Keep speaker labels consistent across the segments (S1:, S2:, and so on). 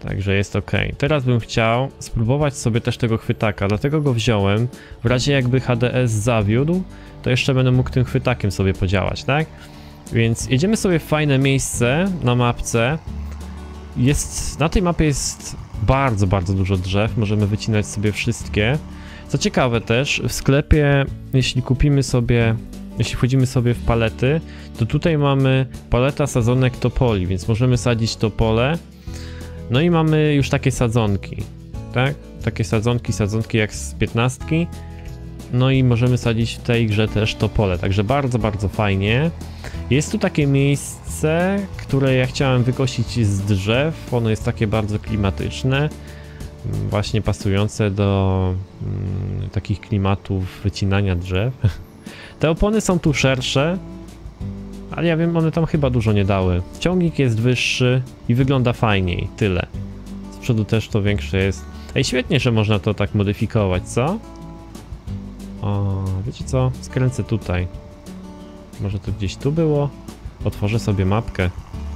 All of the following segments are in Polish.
S1: Także jest ok. Teraz bym chciał spróbować sobie też tego chwytaka, dlatego go wziąłem. W razie jakby HDS zawiódł, to jeszcze będę mógł tym chwytakiem sobie podziałać, tak? Więc jedziemy sobie w fajne miejsce na mapce. Na tej mapie jest bardzo, bardzo dużo drzew, możemy wycinać sobie wszystkie. Co ciekawe też, w sklepie, jeśli wchodzimy sobie w palety, to tutaj mamy paleta sadzonek topoli, więc możemy sadzić topole. No i mamy już takie sadzonki, tak? Takie sadzonki jak z 15. No i możemy sadzić w tej grze też topole, także bardzo, bardzo fajnie. Jest tu takie miejsce, które ja chciałem wykosić z drzew, ono jest takie bardzo klimatyczne, właśnie pasujące do takich klimatów wycinania drzew. Te opony są tu szersze, ale ja wiem, one tam chyba dużo nie dały. Ciągnik jest wyższy i wygląda fajniej, tyle. Z przodu też to większe jest. Ej, świetnie, że można to tak modyfikować, co? O, wiecie co? Skręcę tutaj. Może to gdzieś tu było? Otworzę sobie mapkę.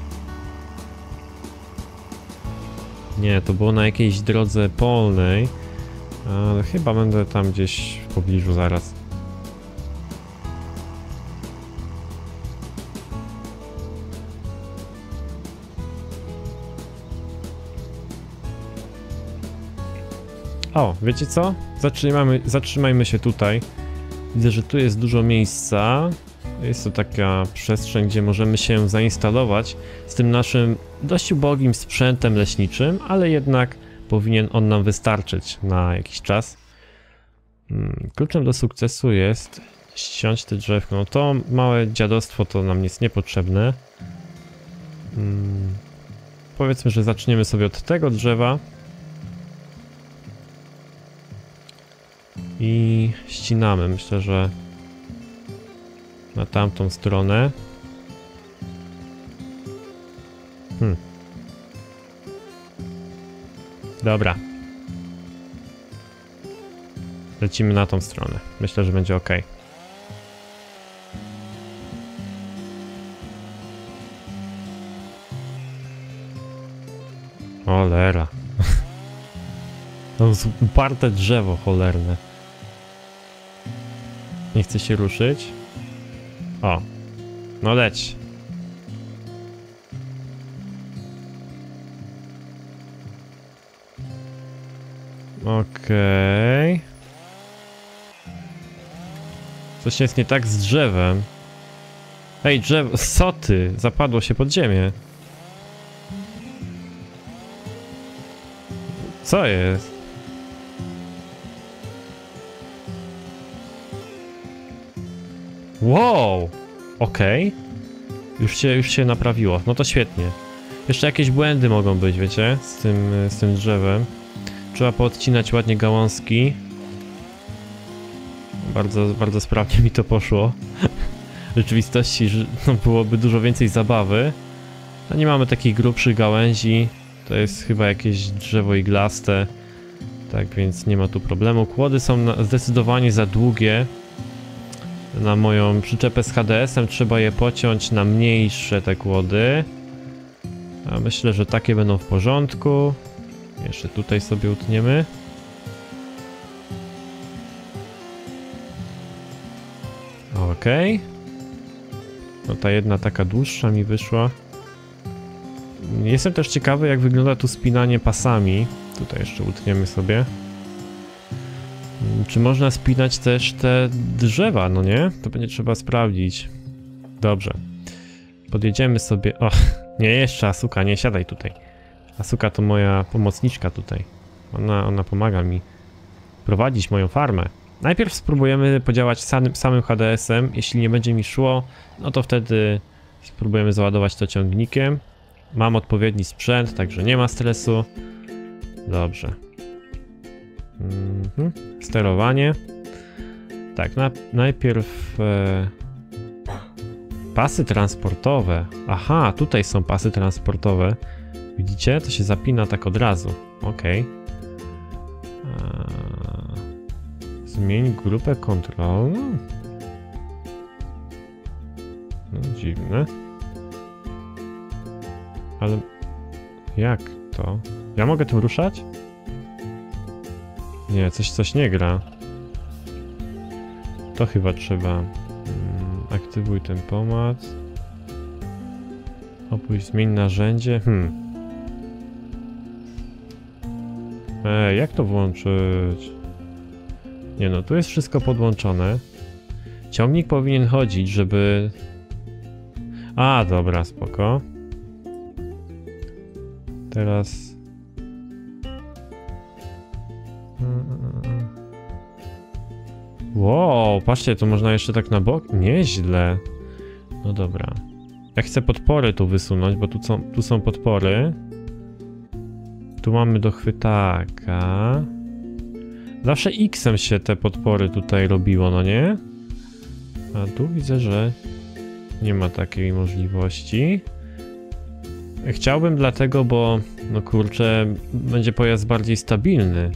S1: Nie, to było na jakiejś drodze polnej. Ale chyba będę tam gdzieś w pobliżu zaraz. O, wiecie co? Zatrzymajmy się tutaj. Widzę, że tu jest dużo miejsca. Jest to taka przestrzeń, gdzie możemy się zainstalować z tym naszym dość ubogim sprzętem leśniczym, ale jednak powinien on nam wystarczyć na jakiś czas. Kluczem do sukcesu jest ściąć te drzewko. No to małe dziadostwo to nam jest niepotrzebne. Powiedzmy, że zaczniemy sobie od tego drzewa. I ścinamy. Myślę, że na tamtą stronę. Dobra. Lecimy na tą stronę. Myślę, że będzie ok. Cholera. To jest uparte drzewo cholerne. Nie chce się ruszyć. O. No leć. Okej. Coś jest nie tak z drzewem. Ej, drzewo, co ty? Zapadło się pod ziemię. Co jest? Wow! Okej. Już się naprawiło. No to świetnie. Jeszcze jakieś błędy mogą być, wiecie? Z tym drzewem. Trzeba poodcinać ładnie gałązki. Bardzo, bardzo sprawnie mi to poszło. W rzeczywistości no, byłoby dużo więcej zabawy. A nie mamy takich grubszych gałęzi. To jest chyba jakieś drzewo iglaste. Tak więc nie ma tu problemu. Kłody są zdecydowanie za długie. Na moją przyczepę z HDS-em trzeba je pociąć na mniejsze te kłody. A myślę, że takie będą w porządku. Jeszcze tutaj sobie utniemy. Okej. No ta jedna taka dłuższa mi wyszła. Jestem też ciekawy, jak wygląda tu spinanie pasami. Tutaj jeszcze utniemy sobie. Czy można spinać też te drzewa, no nie? To będzie trzeba sprawdzić. Dobrze. Podjedziemy sobie... O, nie, jeszcze Asuka, nie siadaj tutaj. Asuka to moja pomocniczka tutaj. Ona pomaga mi prowadzić moją farmę. Najpierw spróbujemy podziałać samym HDS-em. Jeśli nie będzie mi szło, no to wtedy spróbujemy załadować to ciągnikiem. Mam odpowiedni sprzęt, także nie ma stresu. Dobrze. Sterowanie. Tak, najpierw pasy transportowe. Aha, tutaj są pasy transportowe. Widzicie? To się zapina tak od razu. Ok. Zmień grupę kontrolną. No, dziwne. Ale jak spoko. Ja mogę tym ruszać? Nie, coś nie gra. To chyba trzeba. Aktywuj tempomat. Opuść, zmień narzędzie. Jak to włączyć? Nie no, tu jest wszystko podłączone. Ciągnik powinien chodzić, żeby... A, dobra, spoko. Teraz... Wow, patrzcie, tu można jeszcze tak na bok? Nieźle. No dobra. Ja chcę podpory tu wysunąć, bo tu są podpory. Tu mamy do chwytaka. Zawsze X-em się te podpory tutaj robiło, no nie? A tu widzę, że nie ma takiej możliwości. Chciałbym dlatego, bo no kurczę, będzie pojazd bardziej stabilny.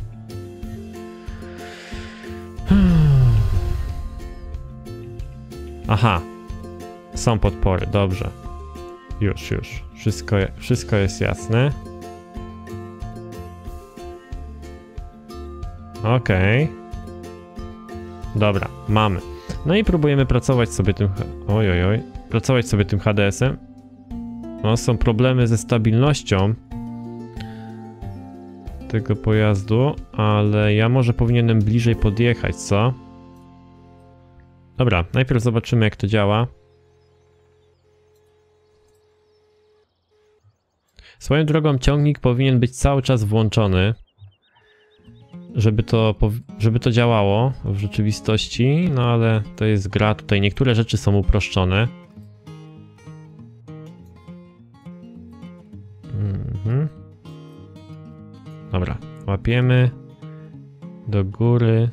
S1: Aha. Są podpory, dobrze. Już. Wszystko jest jasne. Okej. Dobra, mamy. No i próbujemy pracować sobie tym... Pracować sobie tym HDS-em. No, są problemy ze stabilnością tego pojazdu, ale ja może powinienem bliżej podjechać, co? Dobra, najpierw zobaczymy, jak to działa. Swoją drogą ciągnik powinien być cały czas włączony, żeby to działało w rzeczywistości, no ale to jest gra, tutaj niektóre rzeczy są uproszczone. Dobra, łapiemy do góry.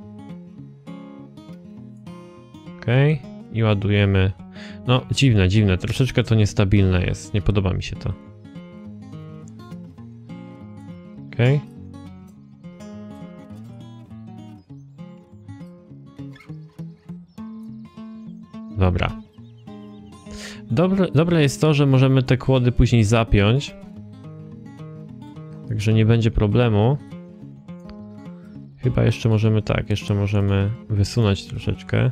S1: Okej, i ładujemy. No, dziwne, troszeczkę to niestabilne jest, nie podoba mi się to. Okej. Dobra. Dobre jest to, że możemy te kłody później zapiąć. Także nie będzie problemu. Chyba jeszcze możemy wysunąć troszeczkę.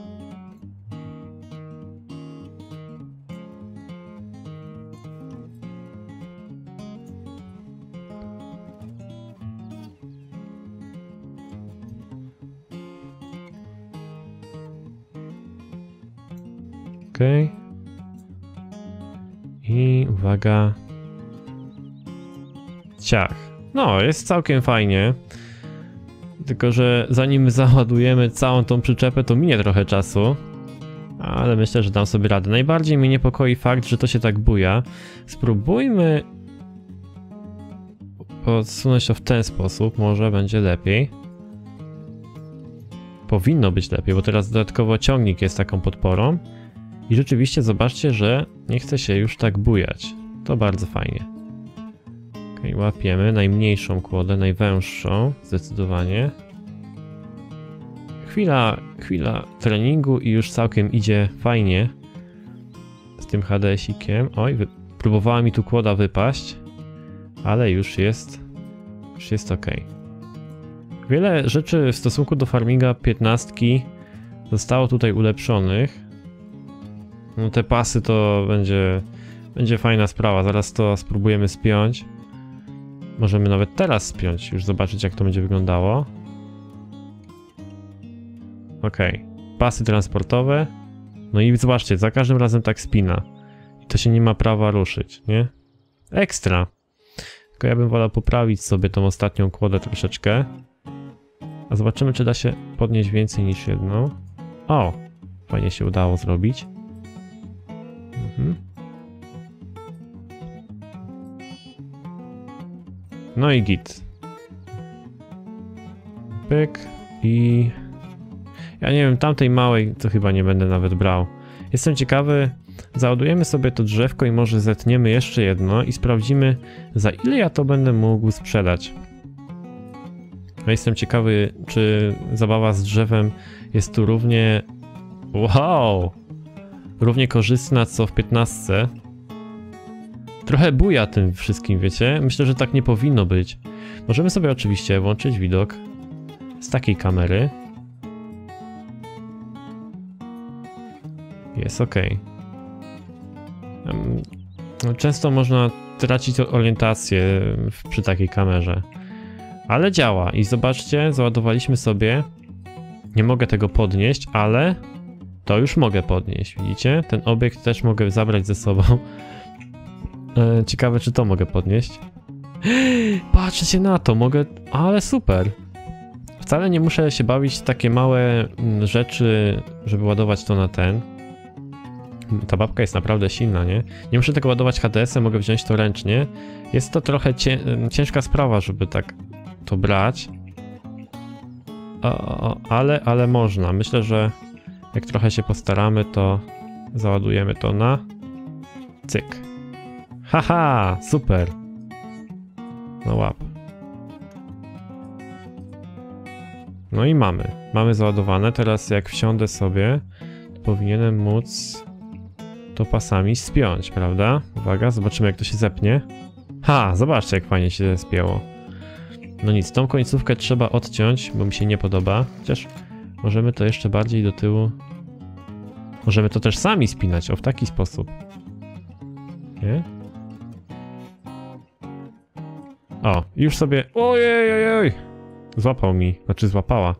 S1: Okej. I uwaga. Ciach. No, jest całkiem fajnie. Tylko że zanim załadujemy całą tą przyczepę, to minie trochę czasu. Ale myślę, że dam sobie radę. Najbardziej mnie niepokoi fakt, że to się tak buja. Spróbujmy odsunąć to w ten sposób. Może będzie lepiej. Powinno być lepiej, bo teraz dodatkowo ciągnik jest taką podporą. I rzeczywiście zobaczcie, że nie chce się już tak bujać. To bardzo fajnie. Ok, łapiemy najmniejszą kłodę, najwęższą, zdecydowanie. Chwila treningu i już całkiem idzie fajnie z tym HDS-ikiem. Oj, próbowała mi tu kłoda wypaść, ale już jest ok. Wiele rzeczy w stosunku do Farminga 15 zostało tutaj ulepszonych. No te pasy to będzie fajna sprawa, zaraz to spróbujemy spiąć. Możemy nawet teraz spiąć, już zobaczyć, jak to będzie wyglądało. Ok, pasy transportowe. No i zobaczcie, za każdym razem tak spina. I to się nie ma prawa ruszyć, nie? Ekstra! Tylko ja bym wolał poprawić sobie tą ostatnią kłodę troszeczkę. A zobaczymy, czy da się podnieść więcej niż jedną. O! Fajnie się udało zrobić. No i git. Pyk i... Ja nie wiem, tamtej małej to chyba nie będę nawet brał. Jestem ciekawy, załadujemy sobie to drzewko i może zetniemy jeszcze jedno i sprawdzimy, za ile ja to będę mógł sprzedać. Ja jestem ciekawy, czy zabawa z drzewem jest tu równie... Wow! Równie korzystna co w 15. Trochę buja tym wszystkim, wiecie? Myślę, że tak nie powinno być. Możemy sobie oczywiście włączyć widok z takiej kamery. Jest ok. Często można tracić orientację przy takiej kamerze. Ale działa i zobaczcie, załadowaliśmy sobie. Nie mogę tego podnieść, ale to już mogę podnieść, widzicie? Ten obiekt też mogę zabrać ze sobą. Ciekawe, czy to mogę podnieść. Patrzcie na to, mogę... Ale super! Wcale nie muszę się bawić w takie małe rzeczy, żeby ładować to na ten. Ta babka jest naprawdę silna, nie? Nie muszę tego ładować HDS-em, mogę wziąć to ręcznie. Jest to trochę ciężka sprawa, żeby tak to brać. Ale można. Myślę, że jak trochę się postaramy, to załadujemy to na... Cyk. Haha, super. No łap. No i mamy załadowane. Teraz jak wsiądę sobie, to powinienem móc to pasami spiąć, prawda? Uwaga, zobaczymy jak to się zepnie. Ha, zobaczcie jak fajnie się spięło. No nic, tą końcówkę trzeba odciąć, bo mi się nie podoba. Chociaż możemy to jeszcze bardziej do tyłu... Możemy to też sami spinać, o w taki sposób. Nie? O, już sobie... Ojej! Złapał mi, znaczy złapała.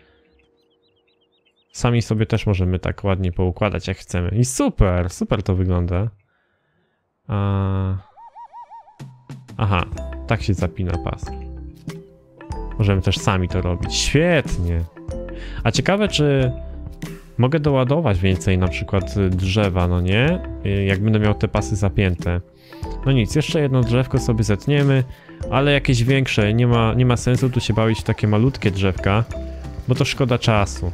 S1: Sami sobie też możemy tak ładnie poukładać jak chcemy. I super, super to wygląda. Aha, tak się zapina pas. Możemy też sami to robić. Świetnie! A ciekawe, czy mogę doładować więcej na przykład drzewa, no nie? Jak będę miał te pasy zapięte. No nic, jeszcze jedno drzewko sobie zetniemy, ale jakieś większe. Nie ma sensu tu się bawić w takie malutkie drzewka, bo to szkoda czasu.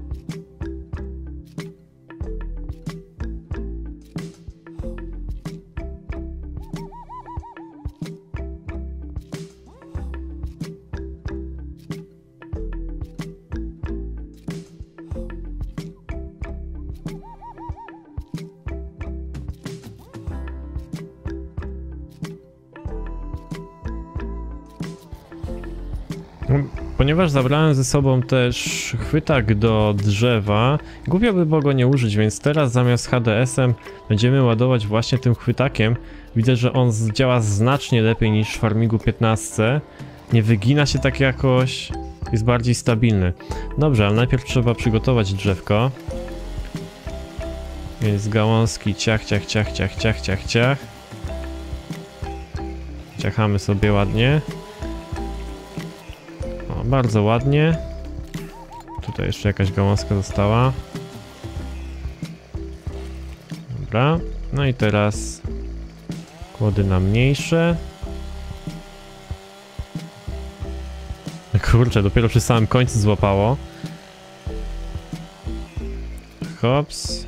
S1: Ponieważ zabrałem ze sobą też chwytak do drzewa, głupio by było go nie użyć, więc teraz zamiast HDS-em będziemy ładować właśnie tym chwytakiem. Widzę, że on działa znacznie lepiej niż w Farmingu 15. Nie wygina się tak jakoś, jest bardziej stabilny. Dobrze, ale najpierw trzeba przygotować drzewko. Więc gałązki ciach. Ciachamy sobie ładnie. Bardzo ładnie. Tutaj jeszcze jakaś gałązka została. Dobra. No i teraz kłody na mniejsze. Kurczę, dopiero przy samym końcu złapało. Hops.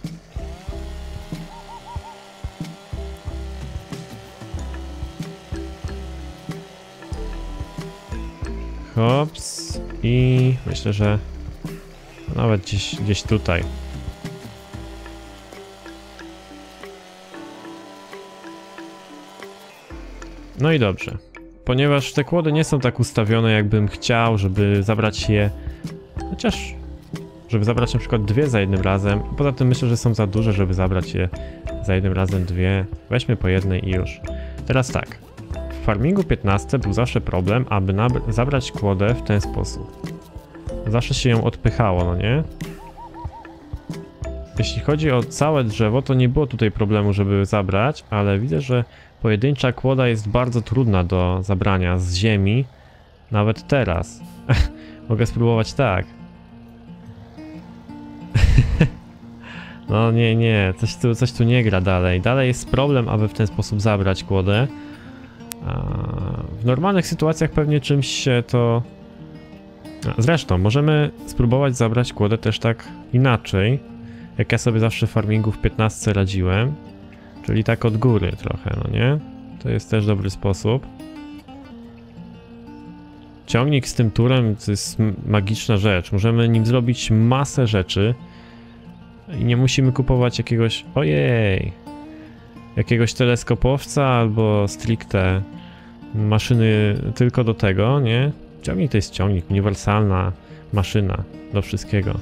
S1: Hops. I myślę, że nawet gdzieś tutaj. No i dobrze. Ponieważ te kłody nie są tak ustawione, jakbym chciał, żeby zabrać je... Chociaż... Żeby zabrać na przykład dwie za jednym razem. Poza tym myślę, że są za duże, żeby zabrać je za jednym razem dwie. Weźmy po jednej i już. Teraz tak. W Farmingu 15 był zawsze problem, aby zabrać kłodę w ten sposób. Zawsze się ją odpychało, no nie? Jeśli chodzi o całe drzewo, to nie było tutaj problemu, żeby zabrać, ale widzę, że pojedyncza kłoda jest bardzo trudna do zabrania z ziemi. Nawet teraz. Mogę spróbować tak. No nie, coś tu nie gra dalej. Dalej jest problem, aby w ten sposób zabrać kłodę. W normalnych sytuacjach pewnie czymś się to... Zresztą, możemy spróbować zabrać kłodę też tak inaczej, jak ja sobie zawsze w Farmingu w 15 radziłem. Czyli tak od góry trochę, no nie? To jest też dobry sposób. Ciągnik z tym turem to jest magiczna rzecz. Możemy nim zrobić masę rzeczy. I nie musimy kupować jakiegoś... Ojej! jakiegoś teleskopowca albo stricte maszyny tylko do tego, nie? Ciągnik to jest ciągnik, uniwersalna maszyna do wszystkiego.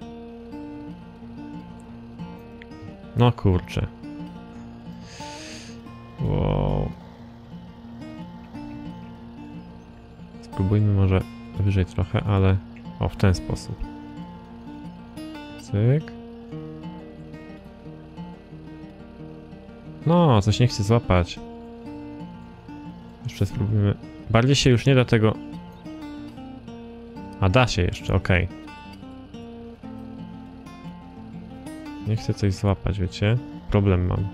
S1: No kurczę. Wow. Spróbujmy może wyżej trochę, ale o, w ten sposób. Cyk. No, coś nie chce złapać. Jeszcze spróbujmy. Bardziej się już nie da tego... A da się jeszcze, okej. Nie chcę coś złapać, wiecie? Problem mam.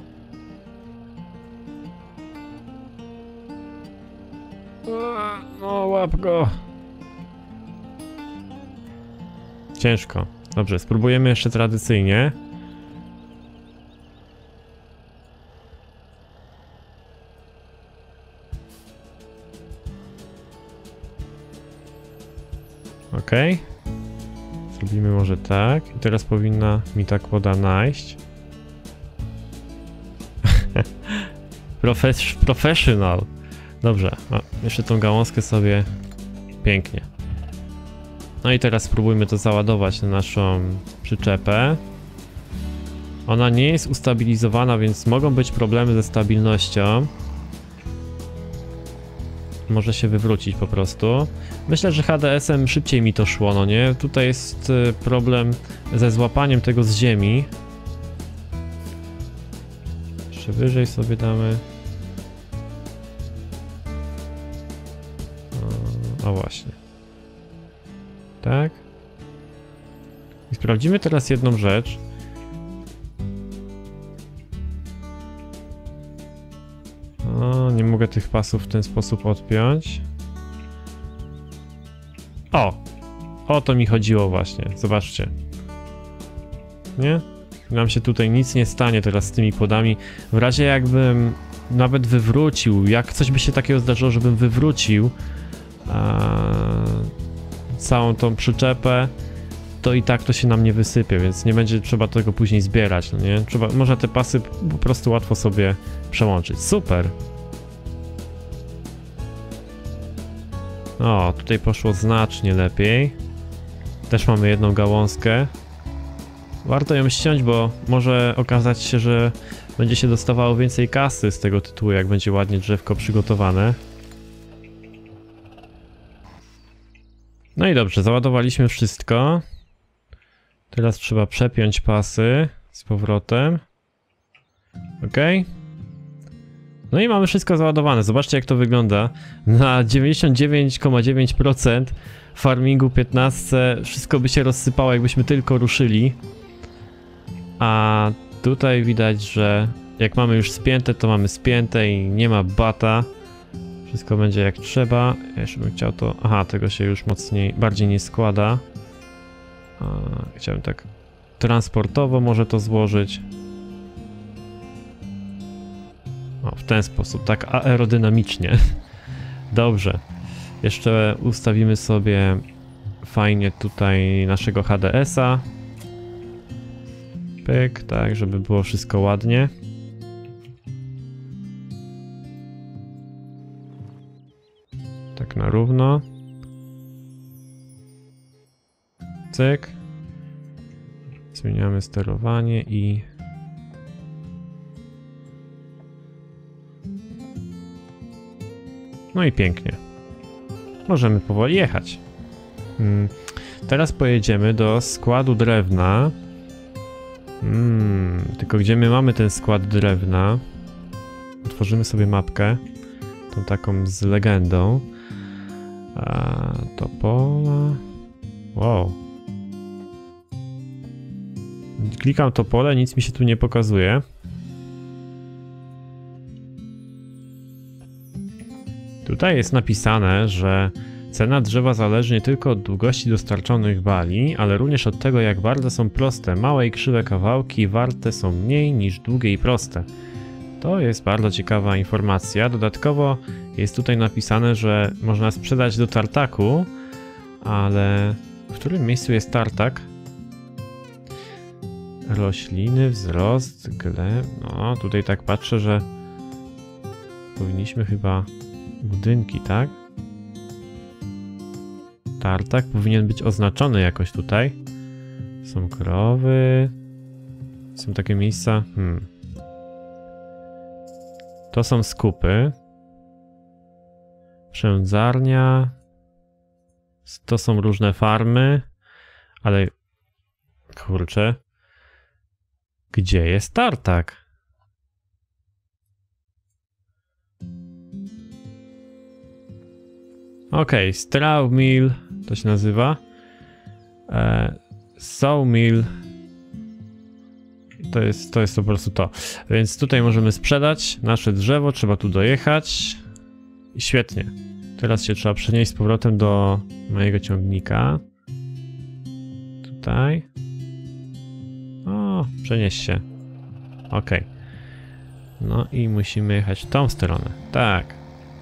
S1: No, łap go. Ciężko. Dobrze, spróbujemy jeszcze tradycyjnie. Okej. Zrobimy może tak. I teraz powinna mi ta kłoda najść. Professional. Dobrze. O, jeszcze tą gałązkę sobie pięknie. No i teraz spróbujmy to załadować na naszą przyczepę. Ona nie jest ustabilizowana, więc mogą być problemy ze stabilnością. Może się wywrócić po prostu. Myślę, że HDS-em szybciej mi to szło, no nie? Tutaj jest problem ze złapaniem tego z ziemi. Jeszcze wyżej sobie damy. O właśnie. Tak. I sprawdzimy teraz jedną rzecz. O, nie mogę tych pasów w ten sposób odpiąć. O to mi chodziło właśnie, zobaczcie. Nie? Nam się tutaj nic nie stanie teraz z tymi podami. W razie jakbym nawet wywrócił, jak coś by się takiego zdarzyło, żebym wywrócił całą tą przyczepę, to i tak to się nam nie wysypie, więc nie będzie trzeba tego później zbierać, no nie? Można te pasy po prostu łatwo sobie przełączyć. Super! O, tutaj poszło znacznie lepiej. Też mamy jedną gałązkę. Warto ją ściąć, bo może okazać się, że będzie się dostawało więcej kasy z tego tytułu, jak będzie ładnie drzewko przygotowane. No i dobrze, załadowaliśmy wszystko. Teraz trzeba przepiąć pasy z powrotem. Ok. No i mamy wszystko załadowane. Zobaczcie, jak to wygląda. Na 99,9% farmingu 15 wszystko by się rozsypało, jakbyśmy tylko ruszyli. A tutaj widać, że jak mamy już spięte, to mamy spięte i nie ma bata. Wszystko będzie jak trzeba. Ja jeszcze bym chciał to... Aha, tego się już bardziej nie składa. Chciałem tak transportowo może to złożyć. O, w ten sposób, tak aerodynamicznie. Dobrze. Jeszcze ustawimy sobie fajnie tutaj naszego HDS-a. Pyk, tak, żeby było wszystko ładnie. Tak na równo. Cyk. Zmieniamy sterowanie i... No i pięknie. Możemy powoli jechać. Teraz pojedziemy do składu drewna. Tylko gdzie my mamy ten skład drewna? Otworzymy sobie mapkę. Tą taką z legendą. To pola... Wow. Klikam to pole, nic mi się tu nie pokazuje. Tutaj jest napisane, że cena drzewa zależy nie tylko od długości dostarczonych bali, ale również od tego, jak bardzo są proste. Małe i krzywe kawałki warte są mniej niż długie i proste. To jest bardzo ciekawa informacja. Dodatkowo jest tutaj napisane, że można sprzedać do tartaku, ale w którym miejscu jest tartak? Rośliny, wzrost, gleb. No, tutaj tak patrzę, że powinniśmy chyba budynki, tak? Tartak powinien być oznaczony jakoś tutaj. Są krowy. Są takie miejsca. To są skupy. Przędzarnia. To są różne farmy. Ale kurczę. Gdzie jest tartak? Okej, straw mill to się nazywa. Sawmill. To jest po prostu to. Więc tutaj możemy sprzedać nasze drzewo, trzeba tu dojechać. I świetnie. Teraz się trzeba przenieść z powrotem do mojego ciągnika. Tutaj. O, przenieść się. Okej. No i musimy jechać w tą stronę. Tak.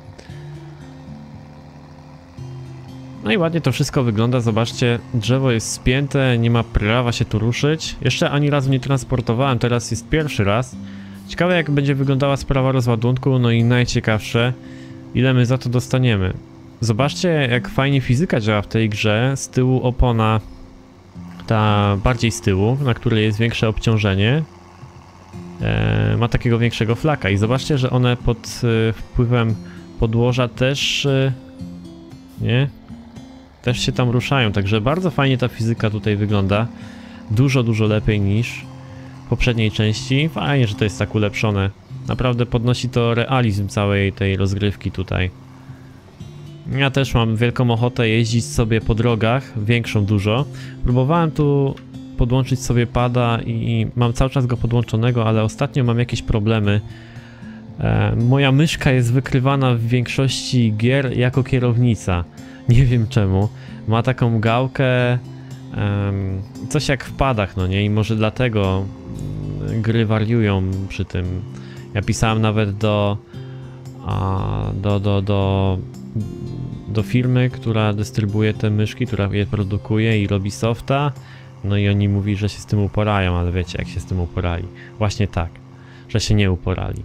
S1: No i ładnie to wszystko wygląda, zobaczcie, drzewo jest spięte, nie ma prawa się tu ruszyć. Jeszcze ani razu nie transportowałem, teraz jest pierwszy raz. Ciekawe jak będzie wyglądała sprawa rozładunku, no i najciekawsze, ile my za to dostaniemy. Zobaczcie jak fajnie fizyka działa w tej grze, z tyłu opona, ta bardziej z tyłu, na której jest większe obciążenie, ma takiego większego flaka i zobaczcie, że one pod wpływem podłoża też, nie? Też się tam ruszają, także bardzo fajnie ta fizyka tutaj wygląda. Dużo lepiej niż w poprzedniej części. Fajnie, że to jest tak ulepszone. Naprawdę podnosi to realizm całej tej rozgrywki tutaj. Ja też mam wielką ochotę jeździć sobie po drogach, większą dużo. Próbowałem tu podłączyć sobie pada i mam cały czas go podłączonego, ale ostatnio mam jakieś problemy. Moja myszka jest wykrywana w większości gier jako kierownica. Nie wiem czemu. Ma taką gałkę, coś jak w padach, no nie? I może dlatego gry wariują przy tym. Ja pisałem nawet do firmy, która dystrybuuje te myszki, która je produkuje i robi softa. No i oni mówi, że się z tym uporają, ale wiecie jak się z tym uporali. Właśnie tak, że się nie uporali.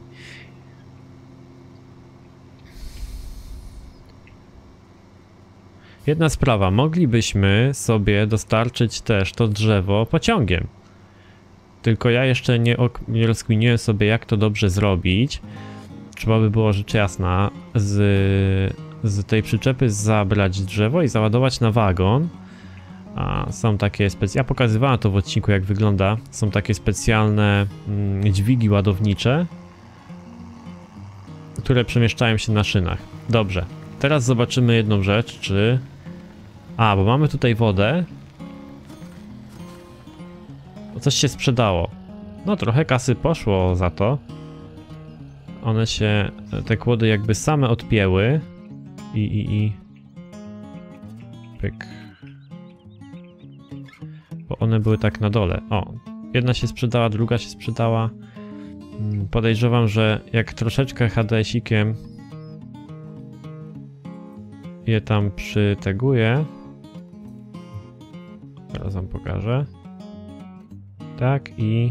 S1: Jedna sprawa, moglibyśmy sobie dostarczyć też to drzewo pociągiem. Tylko ja jeszcze nie rozkminiłem sobie jak to dobrze zrobić. Trzeba by było rzecz jasna z tej przyczepy zabrać drzewo i załadować na wagon. A są takie ja pokazywałem to w odcinku jak wygląda. Są takie specjalne dźwigi ładownicze, które przemieszczają się na szynach. Dobrze, teraz zobaczymy jedną rzecz, czy... bo mamy tutaj wodę. Coś się sprzedało. No trochę kasy poszło za to. One się, te kłody jakby same odpięły. Pyk. Bo one były tak na dole. O, jedna się sprzedała, druga się sprzedała. Podejrzewam, że jak troszeczkę HDS-ikiem je tam przyteguję. Teraz wam pokażę. Tak i...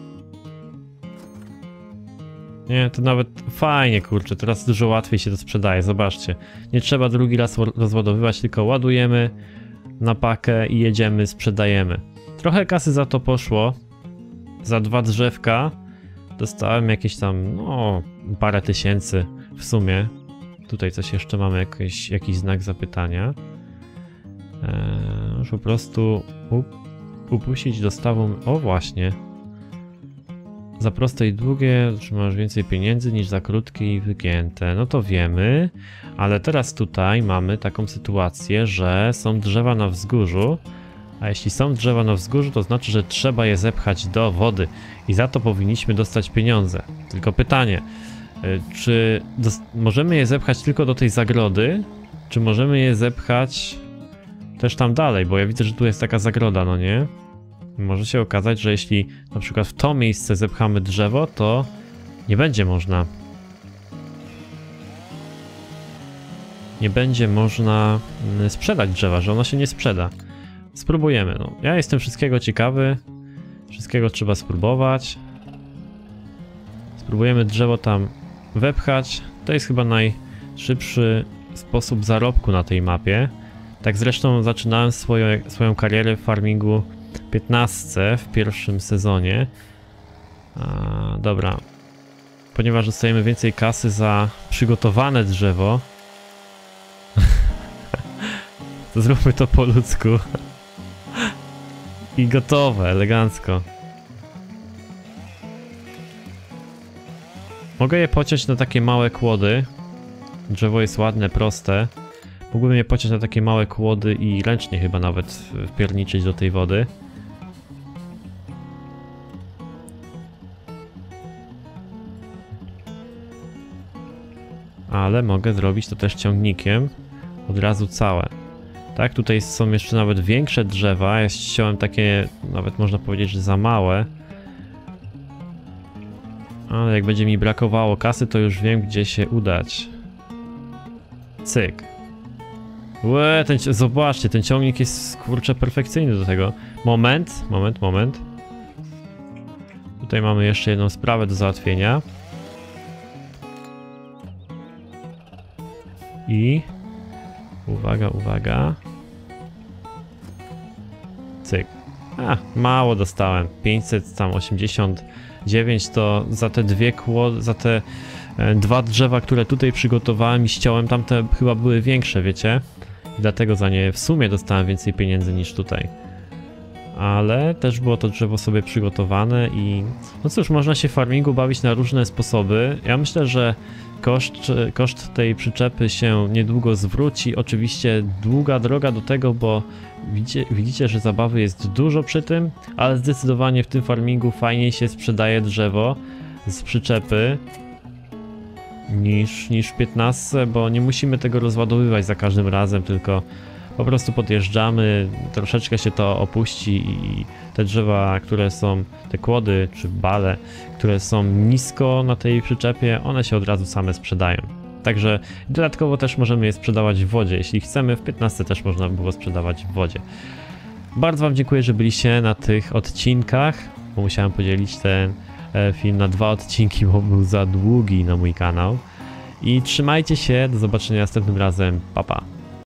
S1: Nie, to nawet fajnie, kurczę, teraz dużo łatwiej się to sprzedaje, zobaczcie. Nie trzeba drugi raz rozładowywać, tylko ładujemy na pakę i jedziemy, sprzedajemy. Trochę kasy za to poszło. Za 2 drzewka dostałem jakieś tam, no, parę tysięcy w sumie. Tutaj coś jeszcze mamy, jakiś znak zapytania. Już po prostu upuścić dostawą, o właśnie. Za proste i długie otrzymasz więcej pieniędzy niż za krótkie i wygięte. No to wiemy, ale teraz tutaj mamy taką sytuację, że są drzewa na wzgórzu, a jeśli są drzewa na wzgórzu, to znaczy, że trzeba je zepchać do wody i za to powinniśmy dostać pieniądze. Tylko pytanie, czy możemy je zepchać tylko do tej zagrody, czy możemy je zepchać też tam dalej, bo ja widzę, że tu jest taka zagroda, no nie? Może się okazać, że jeśli na przykład w to miejsce zepchamy drzewo, to nie będzie można. Nie będzie można sprzedać drzewa, że ono się nie sprzeda. Spróbujemy, no. Ja jestem wszystkiego ciekawy. Wszystkiego trzeba spróbować. Spróbujemy drzewo tam wepchać. To jest chyba najszybszy sposób zarobku na tej mapie. Tak zresztą zaczynałem swoją karierę w farmingu 15 w pierwszym sezonie. Dobra. Ponieważ dostajemy więcej kasy za przygotowane drzewo, to zróbmy to po ludzku. I gotowe, elegancko. Mogę je pociąć na takie małe kłody. Drzewo jest ładne, proste. Mógłbym je pociąć na takie małe kłody i ręcznie chyba nawet wpierniczyć do tej wody. Ale mogę zrobić to też ciągnikiem. Od razu całe. Tak, tutaj są jeszcze nawet większe drzewa. Ja ściąłem takie, nawet można powiedzieć, że za małe. Ale jak będzie mi brakowało kasy, to już wiem, gdzie się udać. Cyk. Łe, zobaczcie, ten ciągnik jest, kurczę, perfekcyjny do tego. Moment. Tutaj mamy jeszcze jedną sprawę do załatwienia. I... Uwaga. Cyk. Mało dostałem. 589 to za te za te dwa drzewa, które tutaj przygotowałem i ściąłem, tamte chyba były większe, wiecie? I dlatego za nie w sumie dostałem więcej pieniędzy niż tutaj. Ale też było to drzewo sobie przygotowane i... No cóż, można się w farmingu bawić na różne sposoby. Ja myślę, że koszt tej przyczepy się niedługo zwróci. Oczywiście długa droga do tego, bo widzicie, że zabawy jest dużo przy tym, ale zdecydowanie w tym farmingu fajniej się sprzedaje drzewo z przyczepy niż w 15, bo nie musimy tego rozładowywać za każdym razem, tylko po prostu podjeżdżamy, troszeczkę się to opuści i te drzewa, które są, te kłody czy bale, które są nisko na tej przyczepie, one się od razu same sprzedają. Także dodatkowo też możemy je sprzedawać w wodzie, jeśli chcemy. W 15 też można było sprzedawać w wodzie. Bardzo wam dziękuję, że byliście na tych odcinkach, bo musiałem podzielić ten film na 2 odcinki, bo był za długi na mój kanał. I trzymajcie się, do zobaczenia następnym razem, pa pa!